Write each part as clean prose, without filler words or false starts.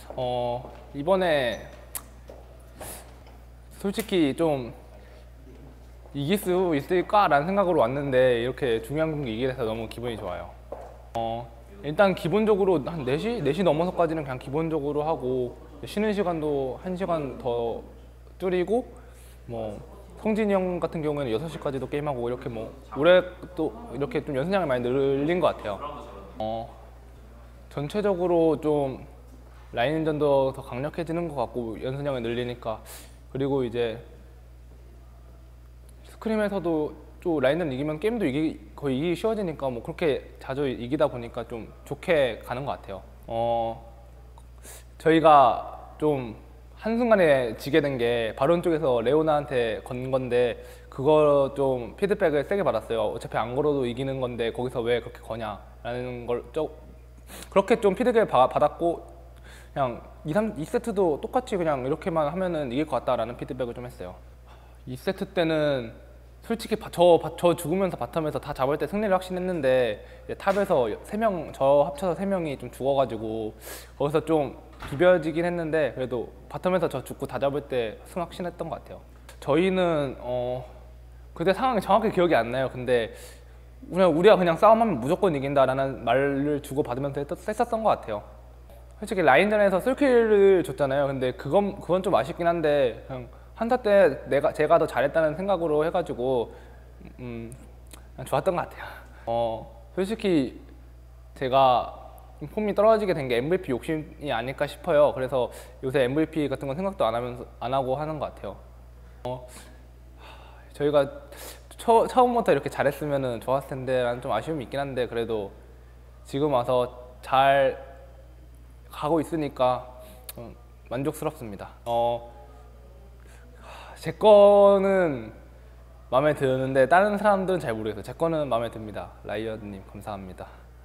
이번에 솔직히 좀 이길 수 있을까라는 생각으로 왔는데 이렇게 중요한 경기 이기게 돼서 너무 기분이 좋아요. 일단 기본적으로 한 4시? 4시 넘어서까지는 그냥 기본적으로 하고 쉬는 시간도 1시간 더 줄이고 뭐 성진이 형 같은 경우에는 6시까지도 게임하고 이렇게 뭐 올해 또 이렇게 좀 연습량을 많이 늘린 것 같아요. 전체적으로 좀 라인전도 더 강력해지는 것 같고 연습량을 늘리니까 그리고 이제 스크림에서도 좀 라인전 이기면 게임도 거의 이기기 쉬워지니까 뭐 그렇게 자주 이기다 보니까 좀 좋게 가는 것 같아요. 저희가 좀 한순간에 지게 된 게 바론 쪽에서 레오나한테 건 건데 그거 좀 피드백을 세게 받았어요. 어차피 안 걸어도 이기는 건데 거기서 왜 그렇게 거냐라는 걸 그렇게 좀 피드백을 받았고 그냥 2세트도 똑같이 그냥 이렇게만 하면은 이길 것 같다라는 피드백을 좀 했어요. 2세트 때는 솔직히 저 죽으면서 바텀에서 다 잡을 때 승리를 확신했는데 이제 탑에서 저 합쳐서 3명이 좀 죽어가지고 거기서 좀 비벼지긴 했는데 그래도 바텀에서 저 죽고 다 잡을 때 승 확신했던 것 같아요. 저희는 그때 상황이 정확히 기억이 안 나요. 근데 우리가 그냥 싸움하면 무조건 이긴다라는 말을 주고받으면서 했었던 것 같아요. 솔직히 라인전에서 솔킬을 줬잖아요. 근데 그건 좀 아쉽긴 한데 그냥 한타 때 제가 더 잘했다는 생각으로 해가지고 좋았던 것 같아요. 솔직히 제가 폼이 떨어지게 된 게 MVP 욕심이 아닐까 싶어요. 그래서 요새 MVP 같은 건 생각도 안 하고 하는 것 같아요. 저희가 처음부터 이렇게 잘했으면 좋았을 텐데 라는 좀 아쉬움이 있긴 한데 그래도 지금 와서 잘 가고 있으니까 만족스럽습니다. 제 거는 마음에 드는데 다른 사람들은 잘 모르겠어요. 제 거는 마음에 듭니다. 라이언님 감사합니다.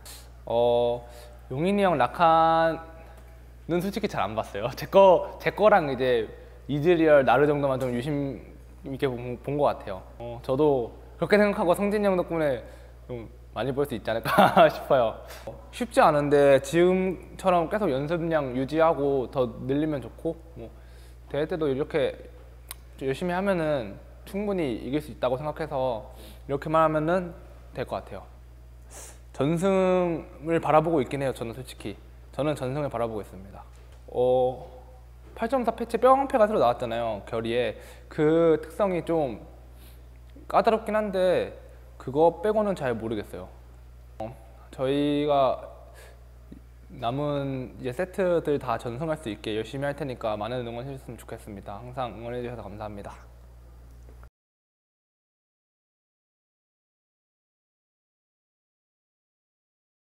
용인이 형 라칸은 솔직히 잘 안 봤어요. 제 거랑 이제 이즈리얼 나르 정도만 좀 유심 있게 본 것 같아요. 저도 그렇게 생각하고 성진이 형 덕분에 좀 많이 볼 수 있지 않을까 싶어요. 쉽지 않은데 지금처럼 계속 연습량 유지하고 더 늘리면 좋고 뭐 대회 때도 이렇게 열심히 하면은 충분히 이길 수 있다고 생각해서 이렇게만 하면은 될 것 같아요. 전승을 바라보고 있긴 해요. 저는 솔직히 저는 전승을 바라보고 있습니다. 8.4 패치 뿅패가 새로 나왔잖아요. 결의에 그 특성이 좀 까다롭긴 한데 그거 빼고는 잘 모르겠어요. 저희가 남은 이제 세트들 다 전승할 수 있게 열심히 할 테니까 많은 응원 해주셨으면 좋겠습니다. 항상 응원해 주셔서 감사합니다.